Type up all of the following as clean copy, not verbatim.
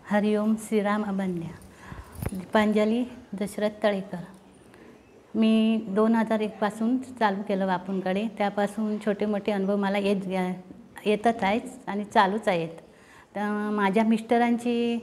हरिओम श्रीराम अभन्या. दीपांजली दशरथ तळेकर. मी 2001 पासून चालू केलं बापूंकडे. त्यापासून छोटे मोठे अनुभव मला येतच आहेत आणि चालूच आहेत. तर माझ्या मिस्टरांची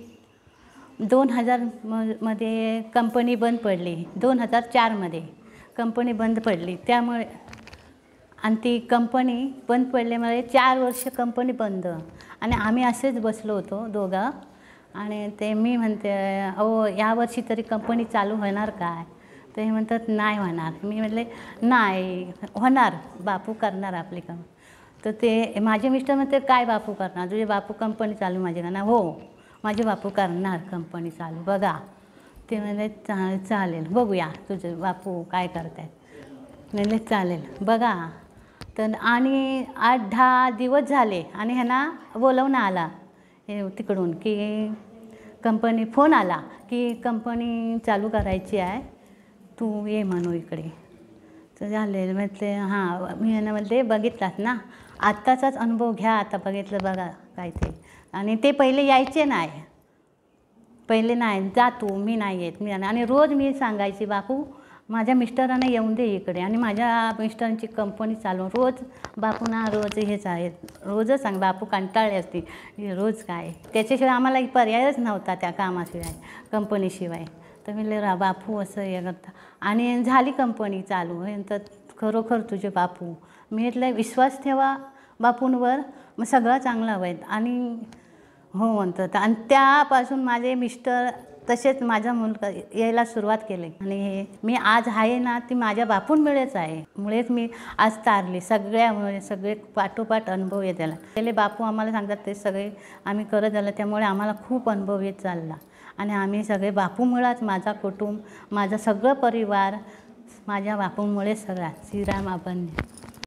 2000 मध्ये कंपनी बंद पडली. 2004 मध्ये कंपनी बंद पडली. त्यामुळे आणि ती कंपनी बंद पडल्यामुळे 4 वर्ष कंपनी बंद आणि आम्ही असेच बसलो होतो दोघं. आणि ते मी म्हणते अहो यावर्षी तरी कंपनी चालू होणार काय? ते म्हणतात नाही होणार. मी म्हटले नाही होणार, बापू करणार आपली काम. तर ते माझे मिस्टर म्हणते काय बापू करणार? तुझे बापू कंपनी चालू माझे करणार? हो माझे बापू करणार कंपनी चालू, बघा. ते म्हणले चालेल बघूया तुझे बापू काय करतायत. म्हणले चालेल बघा. तर आणि 8-10 दिवस झाले आणि ह्यांना बोलवणं आला तिकडून की कंपनी फोन आला की कंपनी चालू करायची आहे, तू ये म्हणू इकडे. तर झाले म्हटले हां. मी ह्यांना म्हणते बघितलात ना, आत्ताचाच अनुभव घ्या, आता बघितलं बघा काय ते. आणि ते पहिले यायचे नाही, पहिले नाही जा तू, मी नाही येत. मी आणि रोज मी सांगायची बापू माझ्या मिस्टरांना येऊन दे इकडे. आणि माझ्या मिस्टरांची कंपनी चालू रोज बापूंना रोज हेच आहे, रोजच सांग. बापू कंटाळले असते रोज काय, त्याच्याशिवाय आम्हाला पर्यायच नव्हता त्या कामाशिवाय, कंपनीशिवाय. तर मी बापू असं हे करता. आणि झाली कंपनी चालू. तर खरोखर तुझे बापू, मी म्हटलं विश्वास ठेवा बापूंवर, मग सगळं चांगलं हवं आहे. आणि हो म्हणतात. आणि त्यापासून माझे मिस्टर तसेच माझा मुलगा यायला सुरुवात केली. आणि मी आज आहे ना ती माझ्या बापूंमुळेच आहे. मुळेच मी आज तारली सगळ्यामुळे. सगळे पाठोपाठ अनुभव येत आला. पहिले बापू आम्हाला सांगतात ते सगळे आम्ही करत झालं. त्यामुळे आम्हाला खूप अनुभव येत चालला. आणि आम्ही सगळे बापूमुळेच, माझा कुटुंब, माझा सगळं परिवार माझ्या बापूंमुळे सगळा. श्रीराम अभन्या.